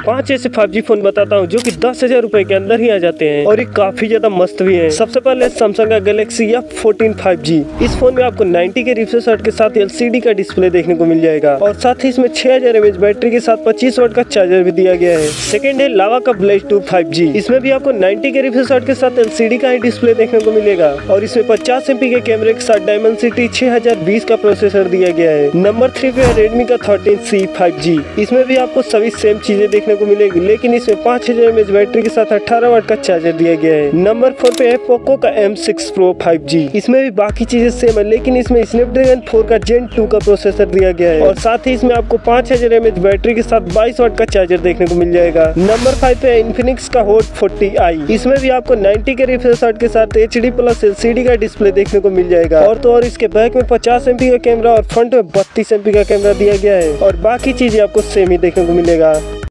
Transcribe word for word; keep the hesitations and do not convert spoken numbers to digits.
पांच ऐसे five G phone बताता हूँ जो कि दस हजार रूपए के अंदर ही आ जाते हैं और ये काफी ज्यादा मस्त भी हैं। सबसे पहले सैमसंग का Galaxy F fourteen five G. इस फोन में आपको नाइंटी के रिफ्रेश रेट के साथ एलसीडी का डिस्प्ले देखने को मिल जाएगा और साथ ही इसमें छह हजार एमएच बैटरी के साथ पच्चीस वाट का चार्जर भी दिया गया है। सेकंड है लावा का ब्लेज टू फाइव जी। इसमें भी आपको नाइंटी के रिफ्रेश रेट के साथ एलसीडी का ही डिस्प्ले देखने को मिलेगा और इसमें पचास एमपी के कैमरे के साथ डायमेंसिटी छह हजार बीस का प्रोसेसर दिया गया है। नंबर थ्री पे है रेडमी का थर्टीन सी फाइव जी। इसमें भी आपको सभी सेम चीजें देखने को मिलेगी, लेकिन इसमें पाँच हजार एमएच बैटरी के साथ अठारह वाट का चार्जर दिया गया है। नंबर फोर पे है पोको का M six pro five G. इसमें भी बाकी चीजें सेम है, लेकिन इसमें स्नैपड्रैगन फोर का जेन टू का प्रोसेसर दिया गया है और साथ ही इसमें आपको पाँच हजार एमएच बैटरी के साथ बाईस वाट का चार्जर देखने को मिल जाएगा। नंबर फाइव पे है इन्फिनिक्स का हॉट फोर्टी आई। इसमें भी आपको नाइंटी के रिफ्रेश रेट के साथ एचडी प्लस एलसीडी का डिस्प्ले देखने को मिल जाएगा और तो और इसके बैक में पचास एमपी का कैमरा और फ्रंट में बत्तीस एमपी का कैमरा दिया गया है और बाकी चीजें आपको सेम ही देखने को मिलेगा।